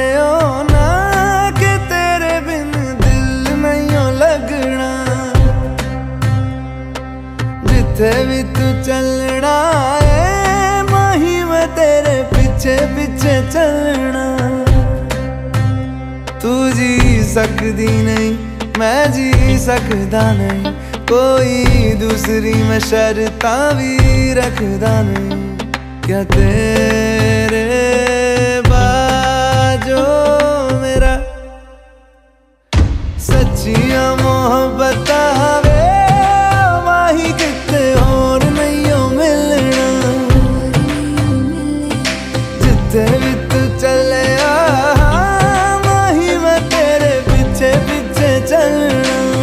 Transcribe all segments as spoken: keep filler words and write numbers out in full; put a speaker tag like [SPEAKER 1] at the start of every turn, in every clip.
[SPEAKER 1] हो ना कि तेरे बिन दिल नहीं हो लगना। जिथे भी तू चलना है माही मैं तेरे पीछे पीछे चलना। तू जी सकदी नहीं मैं जी सकदा नहीं, कोई दूसरी मैं शर्तां भी रखदा नहीं। क्या तेरे बाजो मेरा सच्चियां मोहब्बत वे माही किते और नहीं हो मिलना। जिथे भी तू चले माही मैं तेरे पीछे पीछे चलना।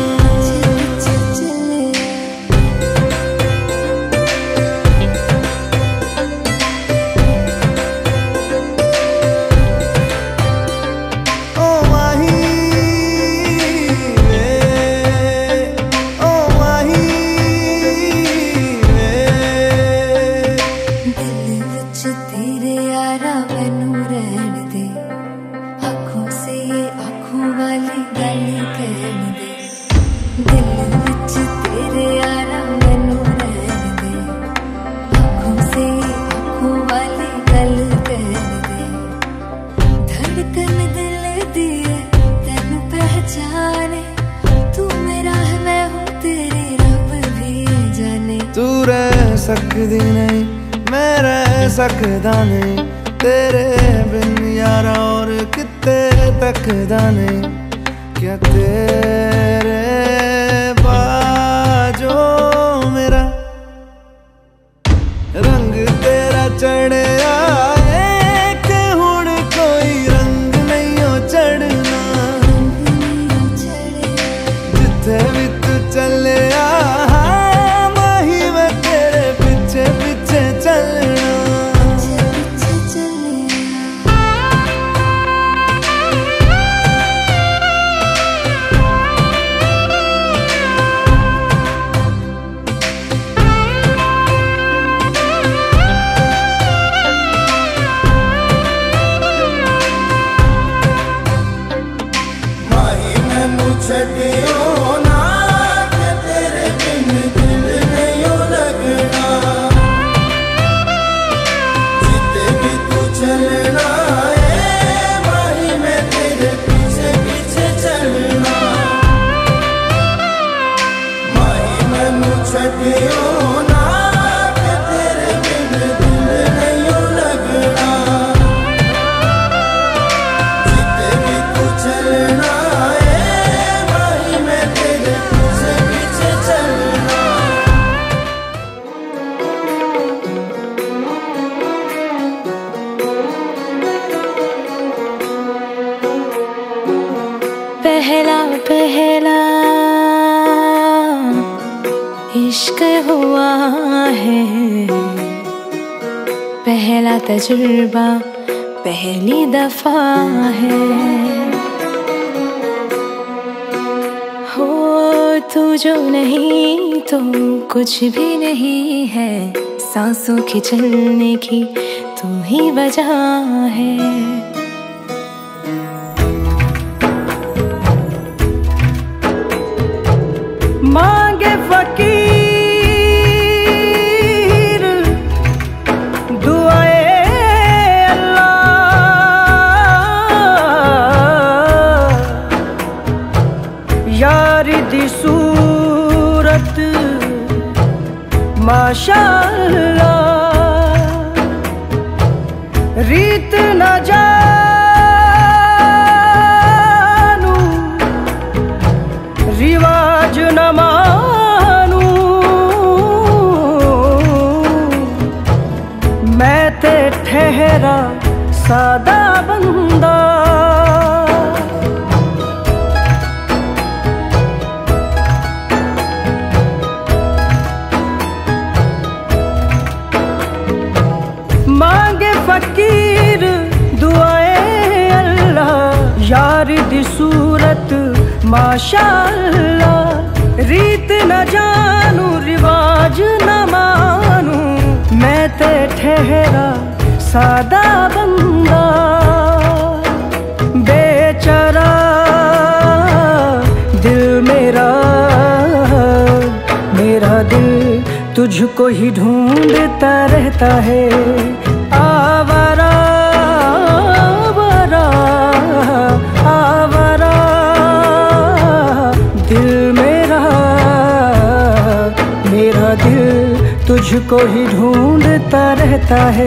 [SPEAKER 1] सकदी नहीं मैं रह सकदा नहीं, तेरे बिन यारा और किते तकदा नहीं। क्या तेरे बाजो मेरा रंग तेरा चढ़े आए कि हुण कोई रंग नहीं हो चढ़ना। जिथे भी तू चले पहला पहला इश्क हुआ है, पहला तजुर्बा पहली दफा है। हो तू जो नहीं तो कुछ भी नहीं है, सांसों के चलने की तू ही वजह है। मांगे फकीर दुआए अल्लाह, यार दी सूरत माशाअल्लाह। रीत न जा रिवाज न मानू, मैं ते ठहरा सादा बंदा। मांगे फकीर दुआए अल्लाह, यार दी सूरत माशाअल्लाह। रीत न जानू रिवाज न मानू, मैं ते ठहरा सादा बंदा।
[SPEAKER 2] तुझको ही ढूंढता रहता है। आवारा आवारा आवारा दिल मेरा, मेरा दिल तुझको ही ढूंढता रहता है।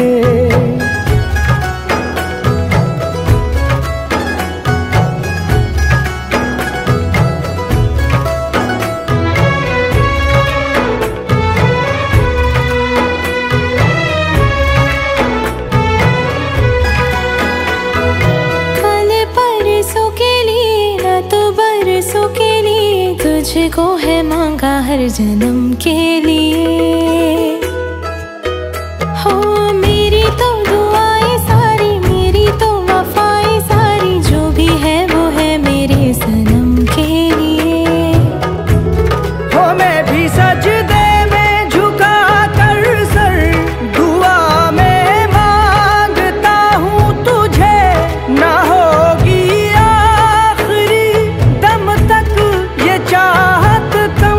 [SPEAKER 3] तुझको है मांगा हर जन्म के लिए। हो मेरी तो दुआएं सारी, मेरी तो वफाएं सारी, जो भी है वो है मेरे सनम के लिए।
[SPEAKER 2] हो मैं भी सजदे में झुका कर सर, दुआ में मांगता हूँ तुझे, ना होगी आखिरी दम तक ये चाहत कम।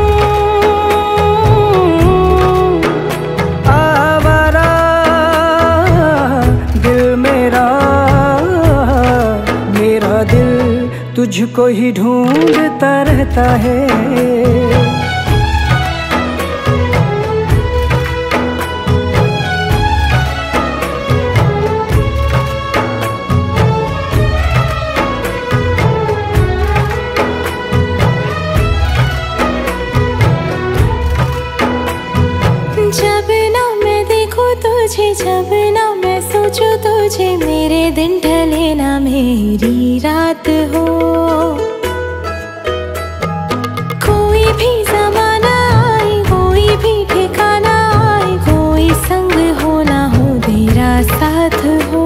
[SPEAKER 2] आवारा दिल मेरा, मेरा दिल तुझको ही ढूंढता रहता है।
[SPEAKER 3] जब ना मैं देखूं तुझे, जब ना मैं सोचूं तुझे, मेरे दिन ढले ना मेरी रात हो। कोई भी ज़माना आए, कोई भी ठिकाना आए, कोई संग हो ना हो तेरा साथ हो।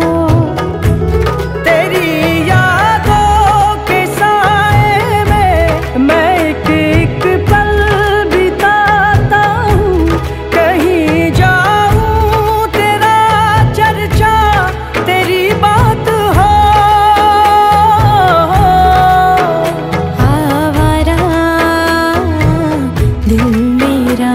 [SPEAKER 2] तेरी यादों के साए में मैं एक एक पल बिताता हूँ। कहीं जाऊँ तेरा चर्चा, तेरी बात हो।
[SPEAKER 3] आवारा दिल मेरा,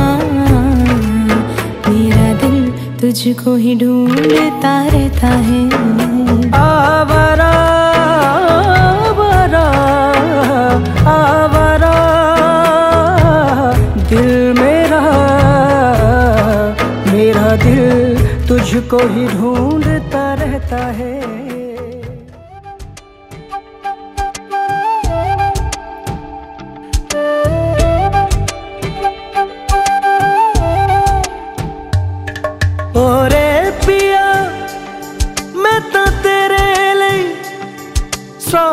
[SPEAKER 3] मेरा दिल तुझको ही ढूंढता रहता है।
[SPEAKER 2] आवारा आवारा आवारा दिल मेरा, मेरा दिल तुझको ही ढूंढता रहता है। ओरे पिया मैं तो तेरे लिए सौ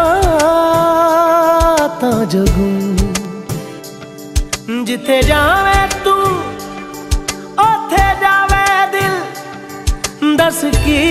[SPEAKER 2] रातां जगूं, जिथे जावे तू ओथे जावे दिल, दस की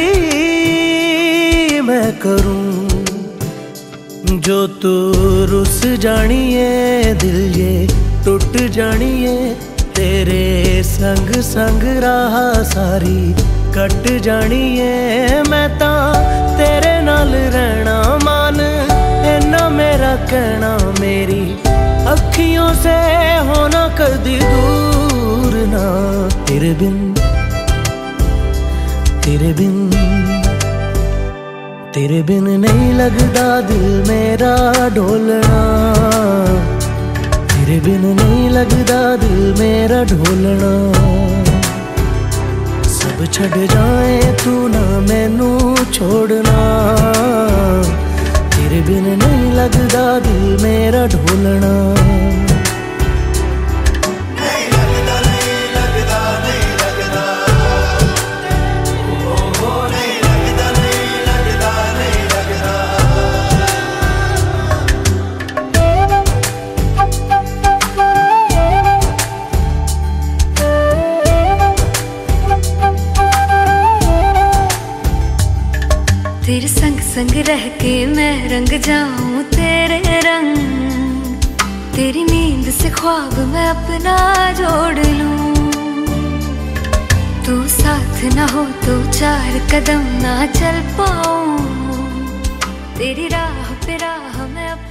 [SPEAKER 2] मैं करूं। जो तू रुस जानिए दिल ये टूट जानिए, तेरे संग संग राह सारी कट जानिए। मैं तां तेरे नाल रहना मान, इन्ना मेरा कहना, मेरी अखियों से होना कदी दूर ना। तेरे बिन तेरे बिन तेरे बिन नहीं लगदा दिल मेरा ढोलना। तेरे बिन नहीं लगदा दिल मेरा ढोलना। सब छड़ जाए तू ना मैनू छोड़ना। तेरे बिन नहीं लगदा दिल मेरा ढोलना।
[SPEAKER 3] तेरे संग संग रह के मैं रंग जाऊं तेरे रंग, तेरी नींद से ख्वाब मैं अपना जोड़ लूं। तू साथ ना हो तो चार कदम ना चल पाऊं, तेरी राह पे राह मैं